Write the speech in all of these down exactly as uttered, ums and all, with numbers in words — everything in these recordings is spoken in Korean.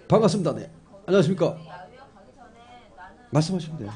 반갑습니다. 네. 안녕하십니까. 말씀하시면 돼요.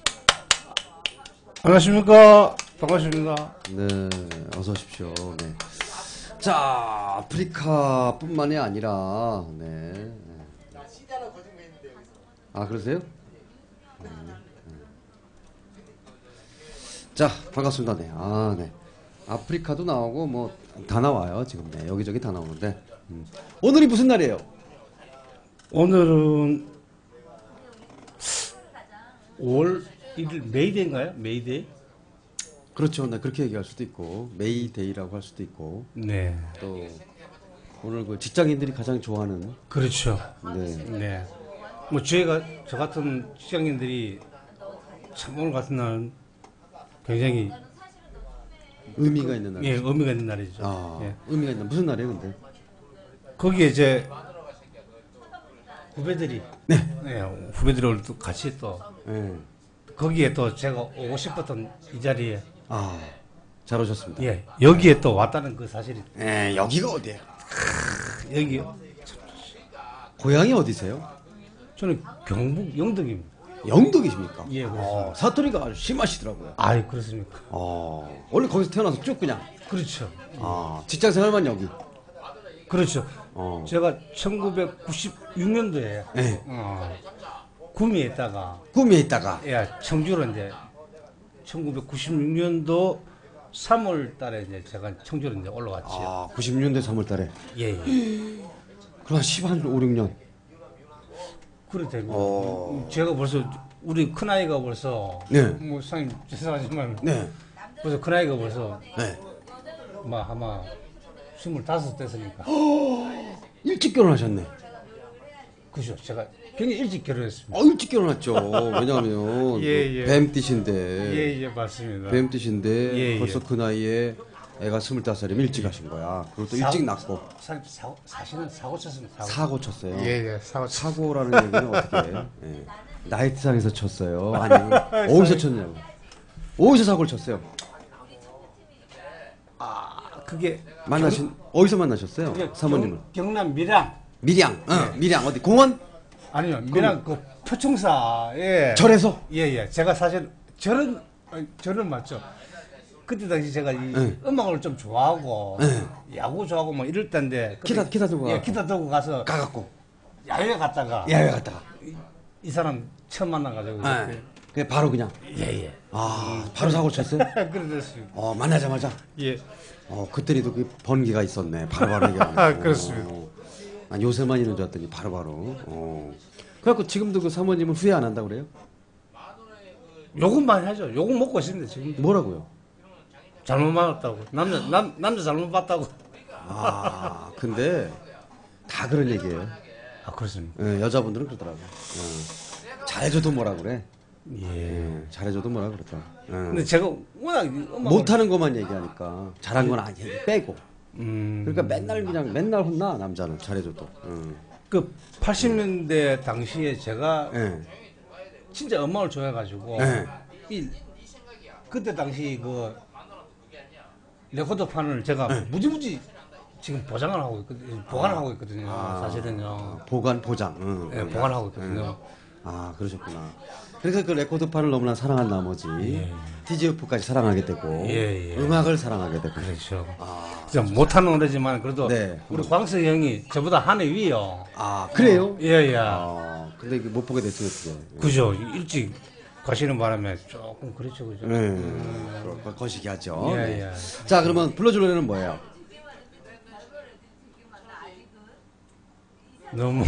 안녕하십니까. 반갑습니다. 네, 어서 오십시오. 네. 자, 아프리카뿐만이 아니라, 네. 아, 그러세요? 네. 자, 반갑습니다. 네. 아, 네. 아프리카도 나오고, 뭐, 다 나와요. 지금, 네. 여기저기 다 나오는데. 음. 오늘이 무슨 날이에요? 오늘은 오월 일 일 메이데이인가요? 메이데이? 그렇죠. 네. 그렇게 얘기할 수도 있고, 메이데이라고 할 수도 있고, 네. 또, 오늘 그 직장인들이 가장 좋아하는, 그렇죠. 네. 네. 뭐 저희가 저 같은 직장인들이 참 오늘 같은 날은 굉장히 의미가 있는 날. 예, 의미가 있는 날이죠. 아, 예. 의미가 있는 무슨 날이에요, 근데? 거기에 이제 후배들이 네. 네, 후배들이 오늘 또 같이 또 네. 거기에 또 제가 오고 싶었던 이 자리에 아, 잘 오셨습니다. 예, 여기에 또 왔다는 그 사실이 예, 여기가 어디예요? 여기 고향이 어디세요? 저는 경북 영덕입니다. 영덕이십니까? 예, 그렇습니다. 어, 사투리가 아주 심하시더라고요. 아, 그렇습니까? 어, 원래 거기서 태어나서 쭉 그냥. 그렇죠. 아, 직장 생활만 여기. 그렇죠. 어. 제가 천구백구십육 년도에 네. 어, 구미에 있다가 구미에 있다가. 예, 청주로 이제 천구백구십육 년도 삼월 달에 이제 제가 청주로 이제 올라왔죠. 아, 구십육 년대 삼월 달에. 예, 예. 그럼 한 십, 한 오, 육 년. 그래 됩니다. 어. 제가 벌써 우리 큰 아이가 벌써 네. 뭐 상임 죄송하지만 네. 벌써 큰 아이가 벌써 네. 막 아마 스물다섯 됐으니까. 일찍 결혼하셨네. 그죠. 제가 굉장히 일찍 결혼했습니다. 어, 일찍 결혼했죠. 왜냐하면. 예, 예. 뱀띠신데. 예, 예, 맞습니다. 뱀띠신데. 예, 벌써 예. 그 나이에 애가 스물다섯 살이면 일찍 하신 거야. 그리고 또 일찍 낳고. 사, 사, 사실은 사고 쳤습니다. 사고. 사고 쳤어요. 예, 예, 사고 쳤 사고라는 얘기는 어떻게 해요? 예. 나이트상에서 쳤어요? 아니, 어디서 쳤냐고. 어디서 사고를 쳤어요? 아, 그게 만나신, 어디서 만나셨어요? 그게 사모님을. 경, 경남 밀양. 밀양, 어, 밀양, 어디, 공원? 아니요, 밀양 그 표충사에. 절에서? 예, 예. 제가 사실 절은 아니, 절은 맞죠. 그때 당시 제가 이 네. 음악을 좀 좋아하고 네. 야구 좋아하고 뭐 이럴 때인데 그때- 기타, 기타 들고 예, 가고. 기타 들고 가서 가갖고. 야외 갔다가 야외 갔다가. 이, 이 사람 처음 만나가지고 예. 그냥 바로 그냥. 예예. 아, 바로 사고를 쳤어요? 그랬습니다. 어, 만나자마자. 예. 어, 그때도 그 번기가 있었네. 바로바로 얘기하는. 아, 그렇습니다. 어. 아, 요새만 있는 줄 알았더니 바로바로. 어. 그래갖고 지금도 그 사모님은 후회 안 한다고 그래요? 욕은 많이 하죠. 욕은 먹고 있습니다 지금. 뭐라고요? 잘못 만났다고. 남자 남 남자 잘못 봤다고. 아, 근데 다 그런 얘기예요. 아 그렇습니다. 예, 여자분들은 그러더라고. 어. 잘해줘도 뭐라 그래. 예. 예, 잘해줘도 뭐라 그러더라. 예. 근데 제가 워낙 음악을 못하는 것만 얘기하니까 잘한 건 아니 빼고. 음. 그러니까 맨날 그냥 맨날 혼나 남자는 잘해줘도. 음. 그 팔십 년대 당시에 제가 예. 진짜 음악을 좋아해가지고 네. 이 그때 당시 그 레코드판을 제가 무지무지 지금 보장을 하고 있거든요. 보관을 하고 있거든요. 아, 사실은요. 보관 보장. 응, 예, 응. 보관하고 있거든요. 아, 그러셨구나. 그래서 그 레코드판을 너무나 사랑한 나머지 디제이에프까지 사랑하게 되고 예, 예. 음악을 사랑하게 되고. 그렇죠. 아, 진짜 못하는 노래지만 그래도 네. 우리 광석 형이 저보다 한 해 위요. 아, 그래요? 예예. 아, 근데 이게 못 보게 됐어요, 어떻게. 그죠. 일찍 가시는 바람에 조금 그렇죠, 그죠. 네. 음. 거시기 하죠. 예, 네. 예. 자, 그러면 불러줄 노래는 뭐예요? 너무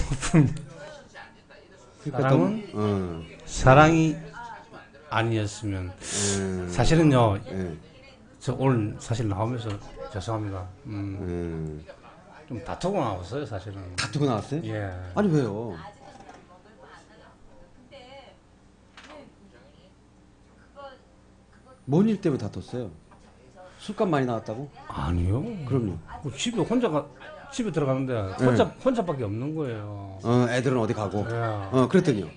그러니까 사랑은 또, 어, 사랑이 아니었으면 음, 사실은요. 예, 저 오늘 사실 나오면서 죄송합니다. 음, 음. 좀 다투고 나왔어요, 사실은. 다투고 나왔어요? 예. 아니, 왜요? 뭔 일 때문에 다퉜어요? 술값 많이 나왔다고? 아니요. 그럼요. 뭐 집에 혼자가 집에 들어가는데 혼자 혼자밖에 없는 거예요. 어, 애들은 어디 가고. 예. 어, 그랬더니요.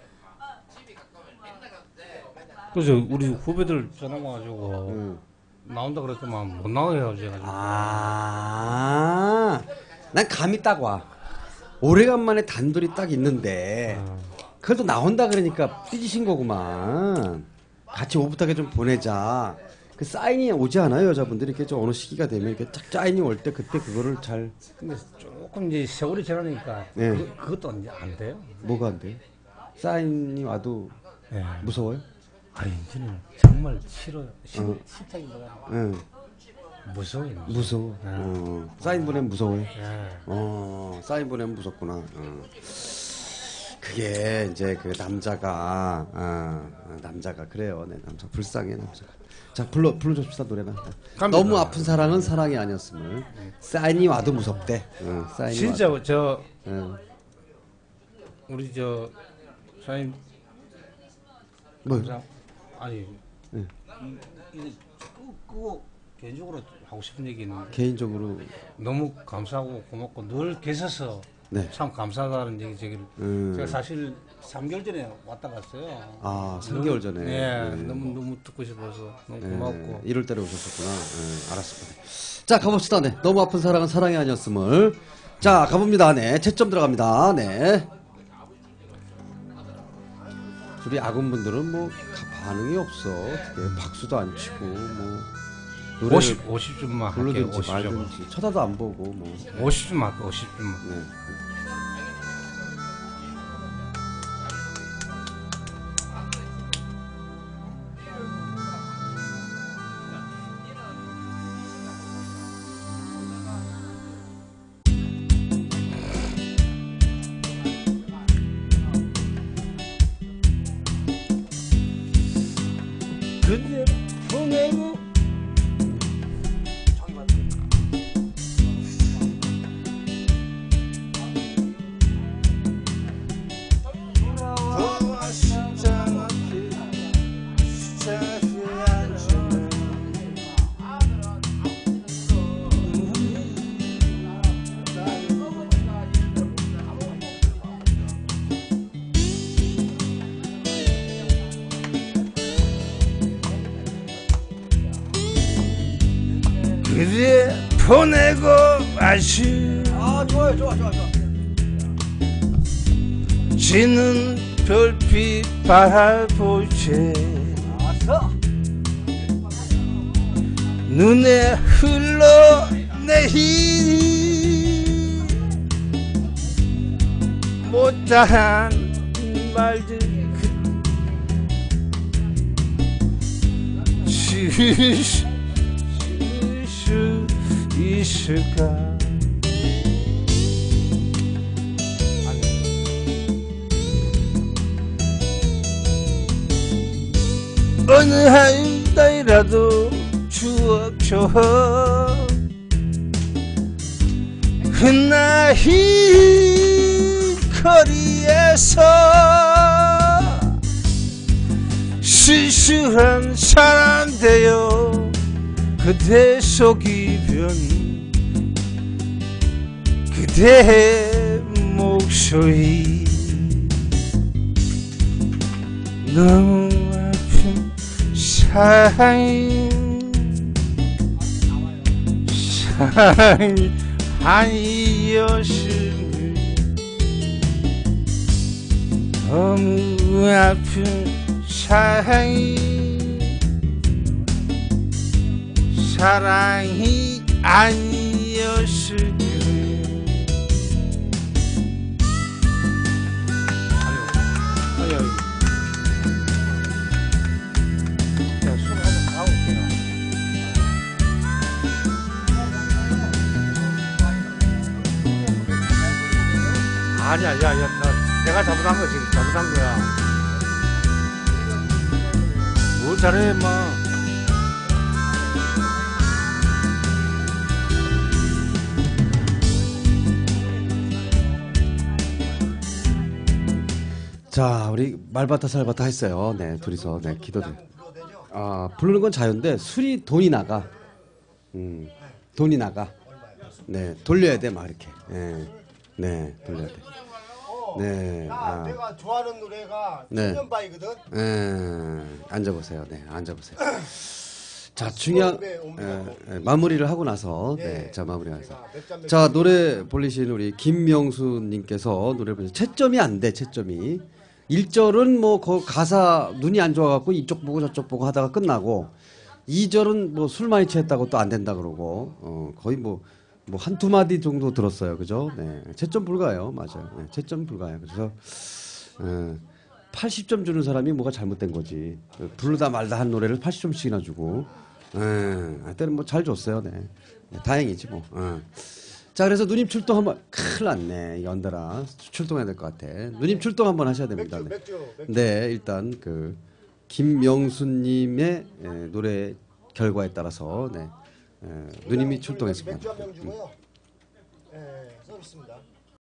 그래서 우리 후배들 전화 와가지고 음. 나온다 그랬더만 못 나가게 해가지고. 아, 난 감이 딱 와. 오래간만에 단둘이 딱 있는데 어. 그걸 또 나온다 그러니까 삐지신 거구만. 같이 오붓하게 좀 보내자. 그 사인이 오지 않아요 여자분들이 이렇게 좀 어느 시기가 되면 이렇게 딱 사인이 올 때 그때 그거를 잘 근데 조금 이제 세월이 지나니까 네. 그, 그것도 이제 안 돼요. 뭐가 안 돼요? 사인이 와도 예. 무서워요? 아니 이제는 정말 싫어요. 싫, 어. 싫다기보다 응. 무서워요. 무서워. 네. 어. 사인 보내면 무서워요. 예. 어, 사인 보내면 무섭구나. 어. 그게 이제 그 남자가 아, 남자가 그래요. 네, 남자 불쌍해 남자가. 자 불러 불러줍시다 노래나. 갑니다. 너무 아픈 사랑은 사랑이 아니었음을. 사인이 와도 무섭대. 어, 사인이 진짜 와도. 저 어. 우리 저 사장님 뭐? 감사 아니 네. 이, 이, 그, 그거 개인적으로 하고 싶은 얘기 있는데 개인적으로 너무 감사하고 고맙고 늘 계셔서 네. 참 감사하다는 얘기 제기를 음. 제가 사실 삼 개월 전에 왔다 갔어요. 아, 삼 개월 전에. 네, 네. 너무 너무 듣고 싶어서 너무 네, 고맙고 일월 달에 오셨었구나. 네, 알았습니다. 자, 가봅시다. 네. 너무 아픈 사랑은 사랑이 아니었음을. 자, 가봅니다. 네. 채점 들어갑니다. 네. 우리 아군분들은 뭐 가- 반응이 없어. 어떻게 박수도 안 치고 뭐 노래를 오십 오십 점만 할게요. 부르든지 오십 점. 말든지 쳐다도 안 보고 뭐. 오십 점 할게요. 오십 점만. 네. 그대 보내고 그대 보내고 마시 아, 좋아요. 좋아, 좋아, 좋아. 지는 별빛 바라보지 알았어. 눈에 흘러내리 못다한 말들 지을 수 있을까 어느 한 달이라도 추억처럼 흩날린 거리에서 실수한 사람 되어 그대 속이면 그대의 목소리 너무 아픈 사랑이 사랑이 아니었음을 너무 아픈 사랑이 사랑이 아니었을 거예요. 아니요, 아니요. 야, 술 한잔 하고 올게요. 아니야, 야, 야, 나, 내가 잘못한 거지, 잘못한 거야. 뭘 잘해, 임마. 자, 우리 말바타 살바타 했어요. 네, 둘이서 네 기도들. 아, 부르는 건 자유인데 술이 돈이 나가. 음, 돈이 나가. 네, 돌려야 돼, 막 이렇게. 네, 네, 돌려야 돼. 네, 야, 아, 내가 좋아하는 노래가 네. 천년바이거든. 네, 앉아보세요. 네, 앉아보세요. 자, 중요한 에, 에, 마무리를 하고 나서 네, 자 마무리하서 자 노래 불리신 우리 김명수님께서 노래 부르신 채점이 안 돼, 채점이 일 절은 뭐 그 가사 눈이 안 좋아갖고 이쪽 보고 저쪽 보고 하다가 끝나고 이 절은 뭐 술 많이 취했다고 또 안 된다 그러고 어, 거의 뭐 뭐 한두 마디 정도 들었어요, 그죠? 네, 채점 불가예요, 맞아요. 네, 채점 불가예요. 그래서 에, 팔십 점 주는 사람이 뭐가 잘못된 거지. 부르다 말다 한 노래를 팔십 점씩이나 주고. 예, 하여튼 뭐 잘 줬어요. 네. 네, 다행이지 뭐. 예. 자, 그래서 누님 출동 한번 큰일 났네. 연달아 출동해야 될 것 같아. 누님 출동 한번 하셔야 됩니다. 네, 네 일단 그 김명수님의 예, 노래 결과에 따라서 네, 예, 누님이 출동했습니다. 맥주 한 병 주고요. 예, 서비스입니다.